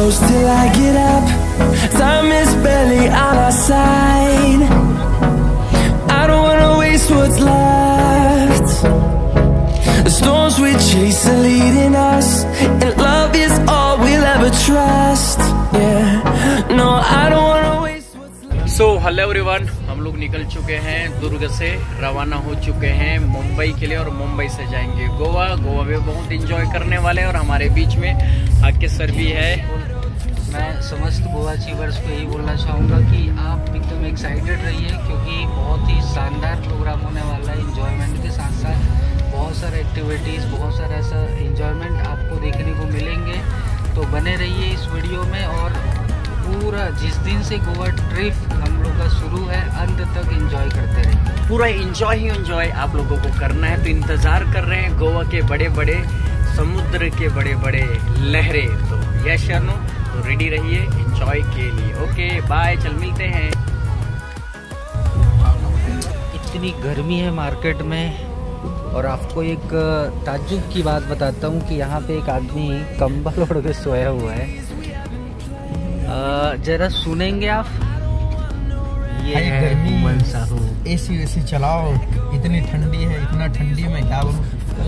close till I get up. Time is barely on our side. I don't wanna waste what's left. The storms we chase are leading us, and love is all we'll ever trust. Yeah, no, I don't wanna waste what's left. So hello everyone, हम लोग निकल चुके हैं दुर्ग से, रवाना हो चुके हैं मुंबई के लिए और मुंबई से जाएंगे गोवा। गोवा में बहुत एंजॉय करने वाले हैं और हमारे बीच में आके सर भी है। मैं समस्त गोवा चीवर्स को यही बोलना चाहूँगा कि आप एकदम एक्साइटेड रहिए, क्योंकि बहुत ही शानदार प्रोग्राम होने वाला है। इंजॉयमेंट के साथ साथ बहुत सारे एक्टिविटीज़, बहुत सारा ऐसा इंजॉयमेंट आपको देखने को मिलेंगे। तो बने रहिए इस वीडियो में और पूरा जिस दिन से गोवा ट्रिप हम लोग का शुरू है अंत तक एंजॉय करते रहिए। पूरा एंजॉय ही एंजॉय आप लोगों को करना है। तो इंतज़ार कर रहे हैं गोवा के बड़े बड़े समुद्र के बड़े बड़े लहरें। तो यस या नो, तो रेडी रहिए एंजॉय के लिए। ओके बाय, चल मिलते हैं। इतनी गर्मी है मार्केट में, और आपको एक ताज्जुब की बात बताता हूँ कि यहाँ पे एक आदमी कंबल ओढ़ के सोया हुआ है। जरा सुनेंगे आप? ये है घुमन साहू। एसी वेसी चलाओ, इतनी ठंडी है, इतना ठंडी में क्या बोलूं,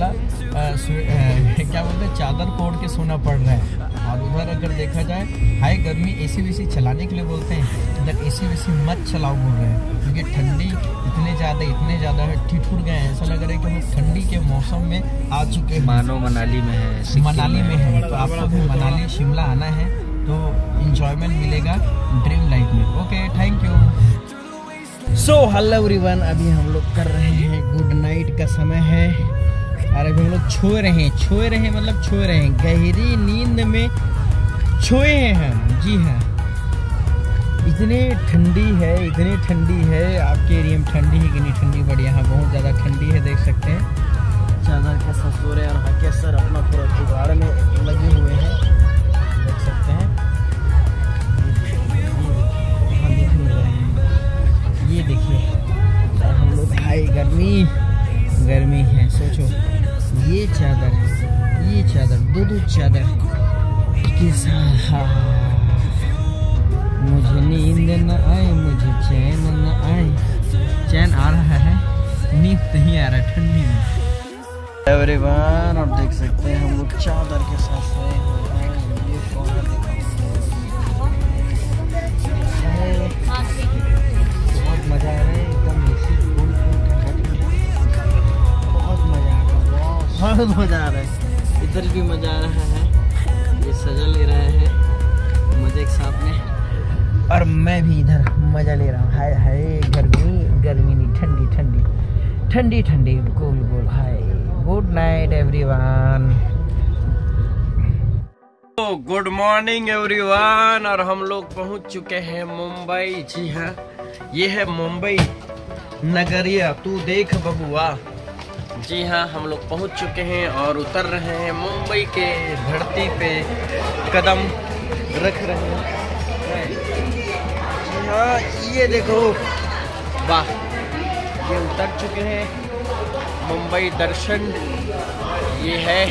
क्या बोलते हैं, चादर को ओढ़ के सोना पड़ रहा है। और उधर अगर देखा जाए हाई गर्मी, एसी वेसी चलाने के लिए बोलते हैं, इधर एसी वेसी मत चलाओ बोल रहे हैं, क्योंकि ठंडी इतने ज़्यादा है, ठिठुर गए हैं। ऐसा लग रहा है कि हम ठंडी के मौसम में आ चुके हैं। मानो मनाली में है, मनाली में है। तो आपको भी मनाली शिमला आना है तो इंजॉयमेंट मिलेगा ड्रीम लाइफ में। Okay, thank you. So hello everyone, अभी हम लोग कर रहे हैं गुड नाइट का समय है, और अभी हम लोग छो रहे हैं गहरी नींद में छोए हैं हम। जी हाँ, इतनी ठंडी है। आपके एरिया में ठंडी है कि नहीं ठंडी? बट यहाँ बहुत ज़्यादा ठंडी है, देख सकते हैं। चादर के ससुरे और हके सर अपना पूरा जुगाड़ में लगे हुए हैं, देख सकते हैं। ये देखिए, और हम लोग हाई गर्मी है। सोचो, ये चादर दो चादर के साथ मुझे नींद न आए, मुझे चैन न आए। चैन आ रहा है, नींद नहीं आ रहा ठंडी में। एवरीवन, आप देख सकते हैं हम लोग चादर के साथ सोए हुए हैं। ये कौन है? बहुत मजा आ रहा है, एकदम एसी फुल बहुत मजा आ रहा है। इधर भी मजा आ रहा है, ये सजा ले रहा है मजे के साथ में, और मैं भी इधर मजा ले रहा हूँ। हाय हाय, गर्मी नहीं, ठंडी गोल। Hi, good night everyone. तो गुड मॉर्निंग एवरीवन, और हम लोग पहुंच चुके हैं मुंबई। जी हाँ, ये है मुंबई नगरिया, तू देख बबुआ। जी हाँ, हम लोग पहुंच चुके हैं और उतर रहे हैं मुंबई के धरती पे, कदम रख रहे हैं। जी हाँ, ये देखो, वाह, ये उतर चुके हैं मुंबई दर्शन। ये है,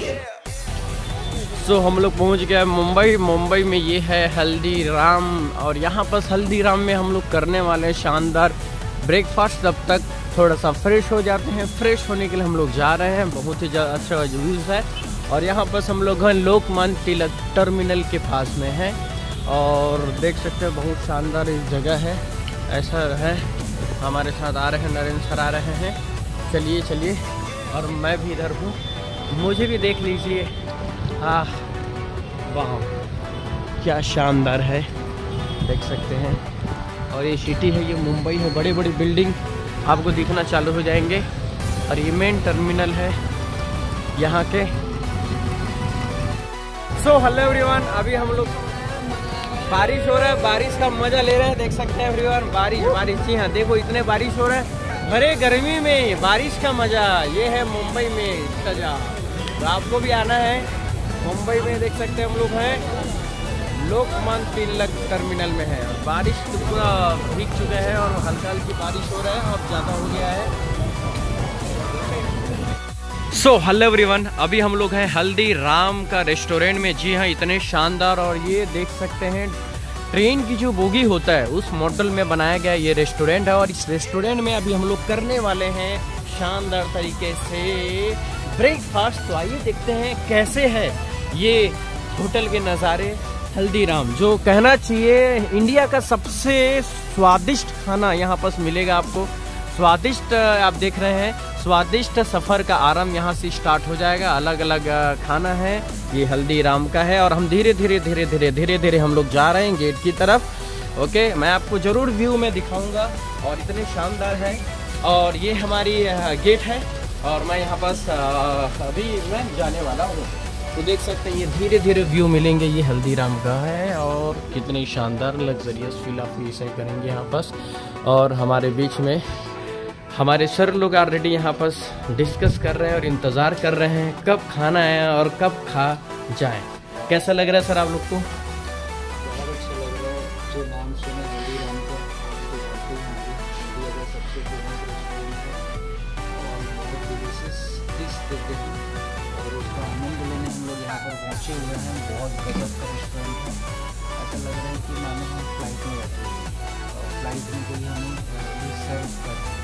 सो हम लोग पहुंच गए मुंबई में ये है हल्दीराम, और यहाँ पर हल्दीराम में हम लोग करने वाले हैं शानदार ब्रेकफास्ट। तब तक थोड़ा सा फ्रेश हो जाते हैं। फ्रेश होने के लिए हम लोग जा रहे हैं, बहुत ही अच्छा व्यूज़ है। और यहाँ पर हम लोग हैं लोकमान्य तिलक टर्मिनल के पास में है, और देख सकते हैं बहुत शानदार इस जगह है। ऐसा है, हमारे साथ आ रहे हैं नरेंद्र सर, आ रहे हैं। चलिए, और मैं भी इधर हूँ, मुझे भी देख लीजिए। वाह, क्या शानदार है, देख सकते हैं। और ये सिटी है, ये मुंबई है, बड़ी बिल्डिंग आपको दिखना चालू हो जाएंगे। और ये मेन टर्मिनल है यहाँ के। सो हेलो एवरीवन, अभी हम लोग, बारिश हो रहा है, बारिश का मजा ले रहे हैं, देख सकते हैं एवरीवन। बारिश, जी हाँ, देखो इतने बारिश हो रहा है, भरे गर्मी में बारिश का मजा। ये है मुंबई में सजा, तो आपको भी आना है मुंबई में। देख सकते हैं हम लोग हैं लोकमान्य तिलक टर्मिनल में है। बारिश तो पूरा भीग चुके हैं और हल्की बारिश हो रहा है, अब ज़्यादा हो गया है। सो हेलो एवरीवन, अभी हम लोग हैं हल्दीराम का रेस्टोरेंट में। जी हाँ, इतने शानदार, और ये देख सकते हैं ट्रेन की जो बोगी होता है उस मॉडल में बनाया गया ये रेस्टोरेंट है। और इस रेस्टोरेंट में अभी हम लोग करने वाले हैं शानदार तरीके से ब्रेकफास्ट। तो आइए देखते हैं कैसे है ये होटल के नज़ारे। हल्दीराम, जो कहना चाहिए इंडिया का सबसे स्वादिष्ट खाना यहाँ पर मिलेगा आपको। स्वादिष्ट, आप देख रहे हैं, स्वादिष्ट सफ़र का आरंभ यहाँ से स्टार्ट हो जाएगा। अलग अलग खाना है, ये हल्दीराम का है। और हम धीरे धीरे हम लोग जा रहे हैं गेट की तरफ। ओके, मैं आपको ज़रूर व्यू में दिखाऊंगा, और इतने शानदार है। और ये हमारी गेट है, और मैं यहाँ पास अभी मैं जाने वाला हूँ। तो देख सकते हैं ये धीरे धीरे व्यू मिलेंगे। ये हल्दीराम का है, और कितनी शानदार लग्जरियस फील आप इसे करेंगे यहाँ पास। और हमारे बीच में हमारे सर लोग ऑलरेडी यहाँ पर डिस्कस कर रहे हैं और इंतज़ार कर रहे हैं कब खाना है और कब खा जाए। कैसा लग रहा है सर आप लोग को? बहुत अच्छा लग रहा है। जो नाम सुने हल्दीराम का, इंडिया का सबसे फेमस रेस्टोरेंट है, और बहुत डिलीशियस डिश देते हैं, और उसका आनंद लेने हम लोग यहाँ पर पहुँचे हुए हैं। बहुत गजब का रेस्टोरेंट है। ऐसा लग रहा है कि मानो हम फ्लाइट में बैठे हैं, और फ्लाइट में कोई हमें डिश सर्व कर रहे हैं।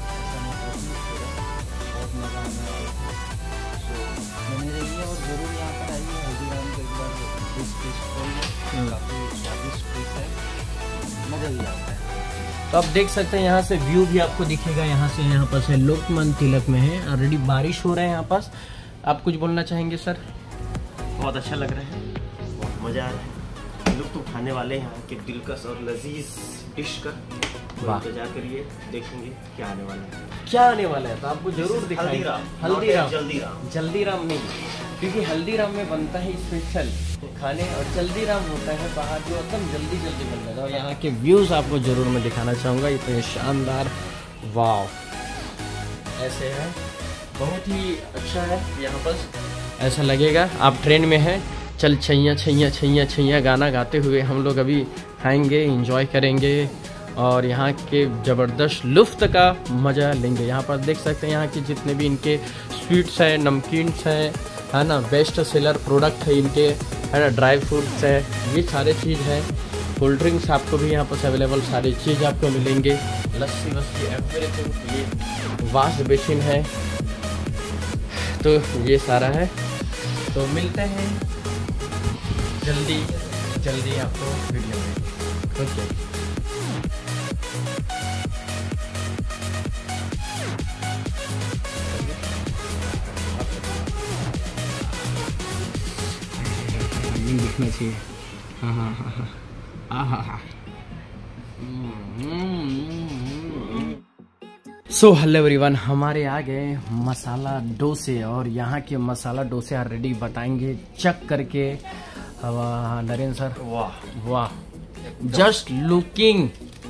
बहुत मज़ा आने वाला है। सो बने रहिए और ज़रूर यहाँ पर आइए। हल्दीराम का एक बार डिश टेस्ट करिए, काफ़ी स्वादिष्ट डिश है, मज़ा ही आता है। तो आप देख सकते हैं यहाँ से व्यू भी आपको दिखेगा। यहाँ से यहाँ पर है लोकमान्य तिलक में है। ऑलरेडी बारिश हो रहा है यहाँ पास। आप कुछ बोलना चाहेंगे सर? बहुत अच्छा लग रहा है, बहुत मज़ा आ रहा है। लुत्फ़ उठाने वाले हैं यहाँ के दिलकश और लजीज डिश का। इंतजार करिए, देखेंगे क्या आने वाला है। क्या आने वाला है तो आपको जरूर दिखाएंगे। हल्दीराम, जल्दीराम नहीं, क्योंकि हल्दीराम में बनता है स्पेशल खाने, और जल्दीराम होता है बाहर जो एकदम जल्दी बनता है। और यहाँ के व्यूज़ आपको जरूर मैं दिखाना चाहूँगा, इतने शानदार। वाव, ऐसे है, बहुत ही अच्छा है यहाँ पर। ऐसा लगेगा आप ट्रेन में हैं, चल छैया छैया छैया छैया गाना गाते हुए हम लोग अभी खाएंगे, इंजॉय करेंगे, और यहाँ के ज़बरदस्त लुफ्त का मज़ा लेंगे। यहाँ पर देख सकते हैं यहाँ के जितने भी इनके स्वीट्स हैं, नमकीन्स हैं, है ना, बेस्ट सेलर प्रोडक्ट है इनके, है ना, ड्राई फ्रूट्स है, ये सारे चीज़ है। कोल्ड ड्रिंक्स आपको भी यहाँ पर अवेलेबल सारी चीज़ आपको मिलेंगे। लस्सी वस्सी एवरीथिंग। ये वाश बेसिन है, तो ये सारा है। तो मिलते हैं जल्दी आपको वीडियो में। ओके, दिखना चाहिए। हाँ। सो हेलो एवरीवन, हमारे आ गए मसाला डोसे, और यहाँ के मसाला डोसे ऑलरेडी बताएंगे चक करके। नरेंद्र सर, वाह, जस्ट लुकिंग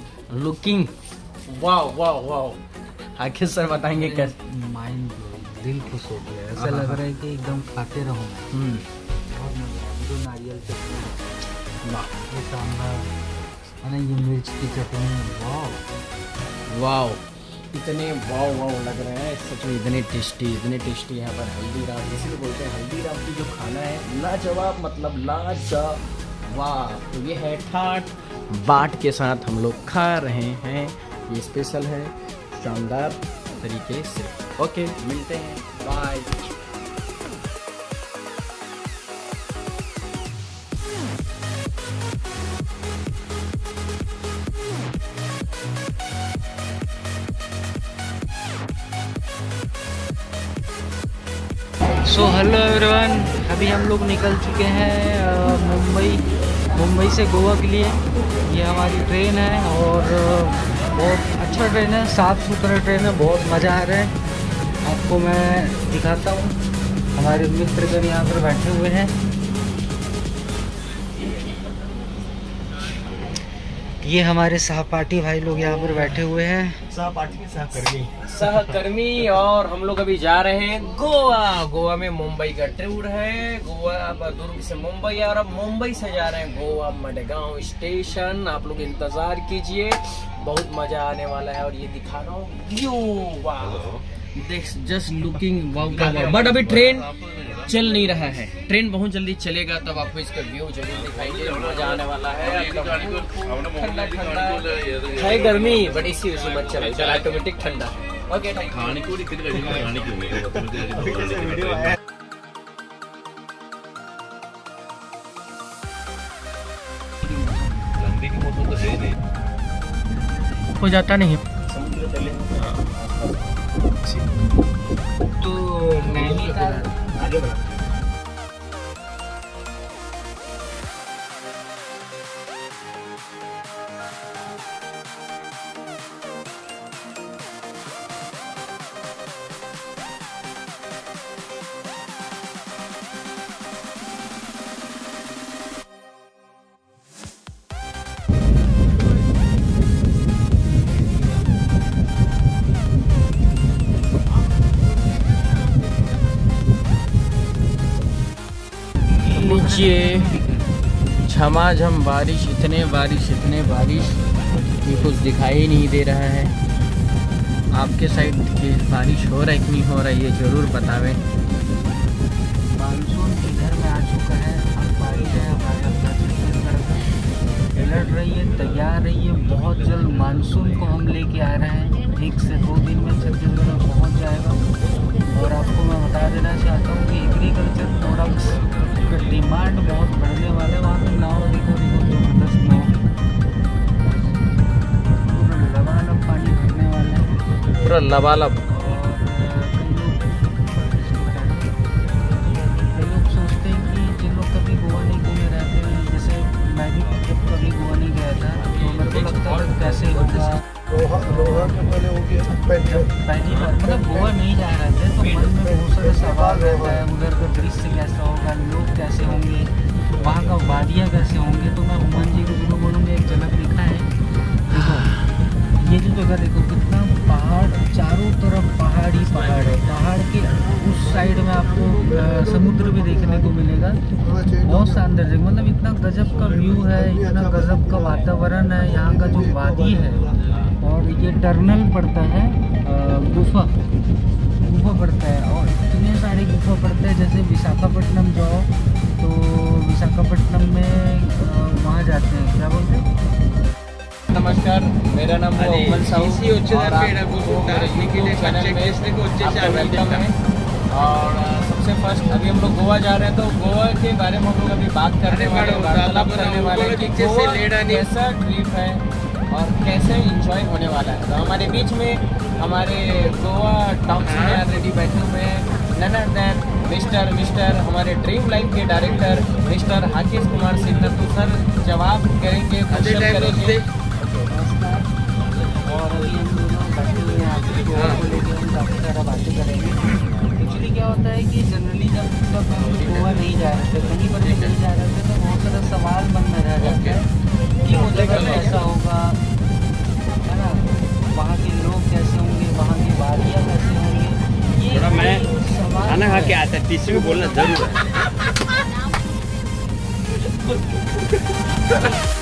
वाह। आखिर सर बताएंगे कैसे? माइंड, दिल खुश हो गया। ऐसा लग रहा है कि एकदम खाते रहो। बहुत मजा आया। जो नारियल चटनी, ये सांभर, है ना, ये मिर्च की चटनी, वाह, इतने वाव लग रहे हैं सच में। इतने टेस्टी यहाँ पर हल्दीराम, इसलिए बोलते हैं हल्दीराम की जो खाना है लाजवाब, मतलब लाजवाब। तो ये है ठाट बाट के साथ हम लोग खा रहे हैं। ये स्पेशल है शानदार तरीके से। ओके, मिलते हैं, बाय। सो हेलो एवरीवन, अभी हम लोग निकल चुके हैं मुंबई से गोवा के लिए। ये हमारी ट्रेन है, और बहुत अच्छा ट्रेन है, साफ़ सुथरा ट्रेन है, बहुत मज़ा आ रहा है। आपको मैं दिखाता हूँ। हमारे मित्रगण यहाँ पर बैठे हुए हैं। ये हमारे सहपाठी भाई लोग यहाँ पर बैठे हुए हैं। सहकर्मी। और हम लोग अभी जा रहे हैं गोवा में मुंबई का टूर है। गोवा दुर्ग से मुंबई, और अब मुंबई से जा रहे हैं गोवा मडगांव स्टेशन। आप लोग इंतजार कीजिए, बहुत मजा आने वाला है। और ये दिखा रहा हूँ व्यू, वाह, देख जस्ट लुकिंग वाव का वाव। बट अभी ट्रेन चल नहीं रहा है, ट्रेन बहुत जल्दी चलेगा तब आपको इसका व्यू जरूर दिखाई देगा, मजा आने वाला है। ठंडा ठंडा है, गर्मी बट इसी उसी मत चला, इधर ऑटोमेटिक ठंडा है। ओके हो जाता नहीं तो नैनीताल नीचे झमाझम बारिश, इतने बारिश कि कुछ दिखाई ही नहीं दे रहा है। आपके साइड की बारिश हो रहा है कि नहीं हो रहा है ये जरूर बतावें। मानसून इधर में आ चुका है, अब बारिश है, लड़ रही है, तैयार रही है। बहुत जल्द मानसून को हम लेके आ रहे हैं, 1 से 2 दिन में छत्तीसगढ़ में पहुंच जाएगा। और आपको मैं बता देना चाहता हूँ कि एग्रीकल्चर प्रोडक्ट्स का डिमांड बहुत बढ़ने वाला है। वहाँ पे नाव देखो जबरदस्त नाव, पूरा लबालब पानी भरने वाला है, पूरा लबालब। कई लोग सोचते हैं कि जिन लोग कभी गोवा नहीं घूमे रहते हैं, जैसे मैं भी जब कभी गोवा नहीं गया था तो मेरे को लगता था कैसे होगा। पहली बार मतलब गोवा नहीं जा रहे थे तो मन में बहुत सारे सवाल रहता है, उधर का दृश्य कैसा होगा, लोग कैसे होंगे, वहाँ का वादियाँ कैसे होंगे। तो मैं हुमान जी को जरूर बोलूँगा एक झलक दिखा है। देखो ये जो जगह देखो, कितना पहाड़, चारों तरफ पहाड़ ही पहाड़ है। पहाड़ के उस साइड में आपको समुद्र भी देखने को मिलेगा। बहुत शानदार जगह, मतलब इतना गजब का व्यू है, इतना गजब का वातावरण है यहाँ का, जो वादी है। और ये टर्नल पड़ता है, गुफा पड़ता है, और इतने सारे गुफा पड़ते हैं। जैसे विशाखापट्टनम जाओ तो विशाखापट्टनम में वहाँ जाते हैं, क्या बोलते हैं। नमस्कार, मेरा नाम है मोहम्मद साहू और और सबसे फर्स्ट अभी हम लोग गोवा जा रहे हैं, तो गोवा के बारे में हम लोग अभी बात करने वाले, वार्तालाप करने वाले कि गोवा कैसा ट्रिप है और कैसे एंजॉय होने वाला है। तो हमारे बीच में हमारे गोवा टॉप से ऑलरेडी बैठे हुए हैं, नन अदर देन मिस्टर हमारे ड्रीम लाइफ के डायरेक्टर मिस्टर हाकिस कुमार सिंह। तो सर जवाब करेंगे, क्वेश्चन करेंगे। और अभी हम दोनों बैठे हुए हैं, आपकी गोवा को लेकर हम काफ़ी सारा बातें करेंगे। एक्चुअली क्या होता है कि जनरली जब हम गोवा नहीं जा रहे थे, कहीं पर भी नहीं जा रहे थे, तो बहुत सारा सवाल मन में रह जाता है कि वो जगह कैसा होगा, है ना, वहाँ के लोग कैसे होंगे, वहाँ की वादियाँ कैसे होंगी। ये मैं खाना खा के आता, तीसरी में बोलना जरूर है।